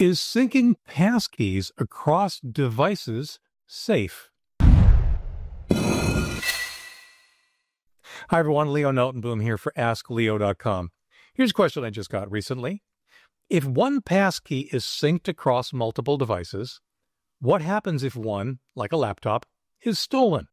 Is syncing passkeys across devices safe? Hi everyone, Leo Notenboom here for askleo.com. Here's a question I just got recently. If one passkey is synced across multiple devices, what happens if one, like a laptop, is stolen?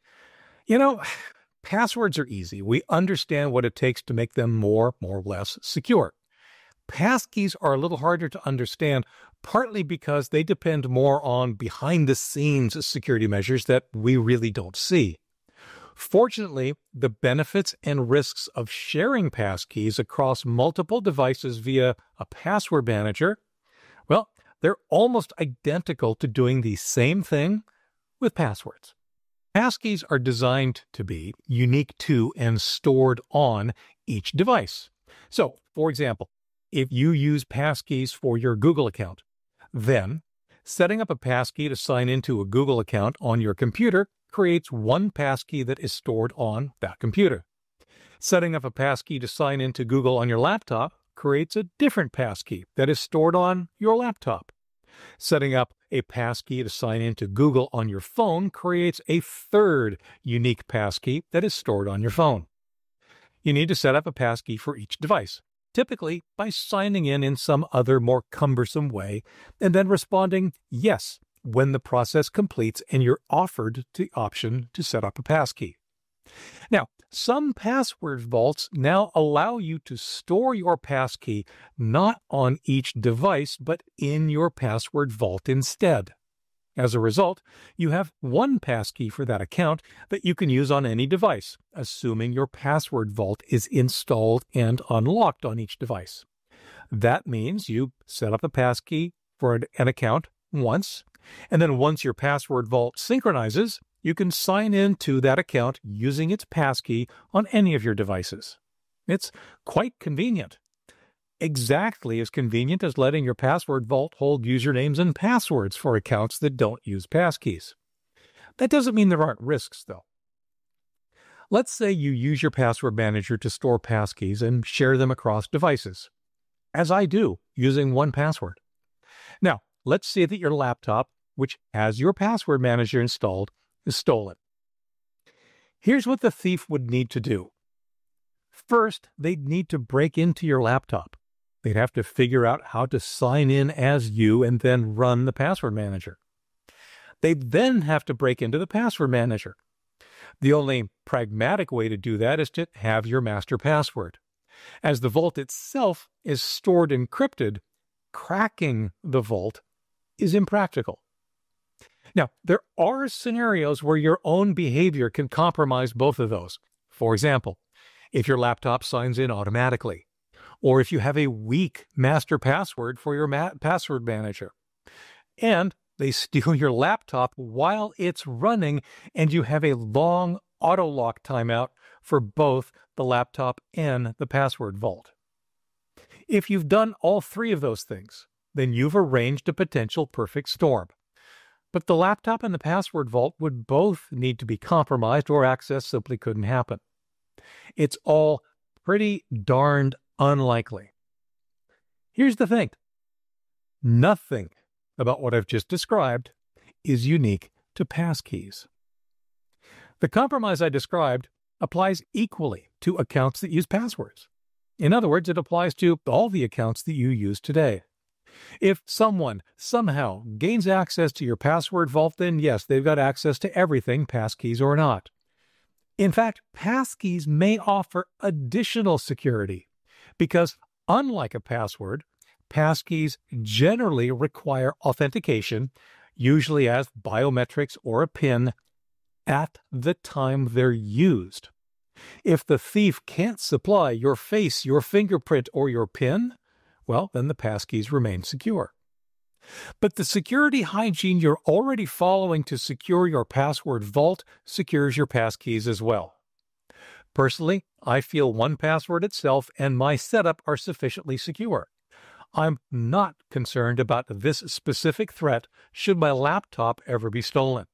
You know, passwords are easy. We understand what it takes to make them more or less secure. Passkeys are a little harder to understand, partly because they depend more on behind-the-scenes security measures that we really don't see. Fortunately, the benefits and risks of sharing passkeys across multiple devices via a password manager, well, they're almost identical to doing the same thing with passwords. Passkeys are designed to be unique to and stored on each device. So, for example, if you use passkeys for your Google account, then setting up a passkey to sign into a Google account on your computer creates one passkey that is stored on that computer. Setting up a passkey to sign into Google on your laptop creates a different passkey that is stored on your laptop. Setting up a passkey to sign into Google on your phone creates a third unique passkey that is stored on your phone. You need to set up a passkey for each device, typically by signing in some other more cumbersome way, and then responding yes when the process completes and you're offered the option to set up a passkey. Now, some password vaults now allow you to store your passkey not on each device, but in your password vault instead. As a result, you have one passkey for that account that you can use on any device, assuming your password vault is installed and unlocked on each device. That means you set up a passkey for an account once, and then once your password vault synchronizes, you can sign in to that account using its passkey on any of your devices. It's quite convenient. Exactly as convenient as letting your password vault hold usernames and passwords for accounts that don't use passkeys. That doesn't mean there aren't risks, though. Let's say you use your password manager to store passkeys and share them across devices, as I do using 1Password. Now, let's say that your laptop, which has your password manager installed, is stolen. Here's what the thief would need to do. First, they'd need to break into your laptop. They'd have to figure out how to sign in as you and then run the password manager. They'd then have to break into the password manager. The only pragmatic way to do that is to have your master password. As the vault itself is stored encrypted, cracking the vault is impractical. Now, there are scenarios where your own behavior can compromise both of those. For example, if your laptop signs in automatically, or if you have a weak master password for your password manager, and they steal your laptop while it's running, and you have a long auto-lock timeout for both the laptop and the password vault. If you've done all three of those things, then you've arranged a potential perfect storm. But the laptop and the password vault would both need to be compromised or access simply couldn't happen. It's all pretty darned unlikely. Here's the thing. Nothing about what I've just described is unique to passkeys. The compromise I described applies equally to accounts that use passwords. In other words, it applies to all the accounts that you use today. If someone somehow gains access to your password vault, then yes, they've got access to everything, passkeys or not. In fact, passkeys may offer additional security because, unlike a password, passkeys generally require authentication, usually as biometrics or a PIN, at the time they're used. If the thief can't supply your face, your fingerprint, or your PIN, well, then the passkeys remain secure. But the security hygiene you're already following to secure your password vault secures your passkeys as well. Personally, I feel 1Password itself and my setup are sufficiently secure. I'm not concerned about this specific threat should my laptop ever be stolen.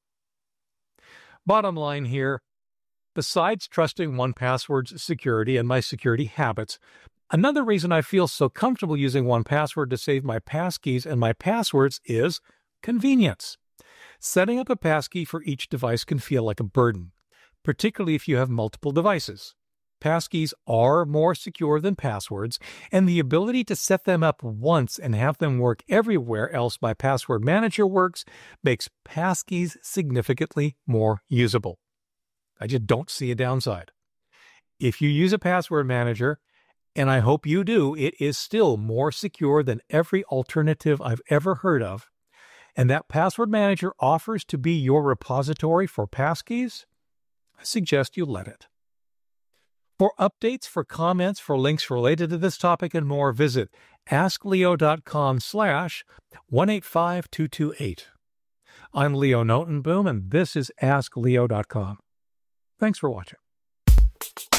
Bottom line here, besides trusting 1Password's security and my security habits, Another reason I feel so comfortable using 1Password to save my passkeys and my passwords is convenience. Setting up a passkey for each device can feel like a burden, particularly if you have multiple devices. Passkeys are more secure than passwords, and the ability to set them up once and have them work everywhere else my password manager works makes passkeys significantly more usable. I just don't see a downside. If you use a password manager, and I hope you do, it is still more secure than every alternative I've ever heard of, and that password manager offers to be your repository for passkeys, I suggest you let it. For updates, for comments, for links related to this topic and more, visit askleo.com/185228. I'm Leo Notenboom, and this is askleo.com. Thanks for watching.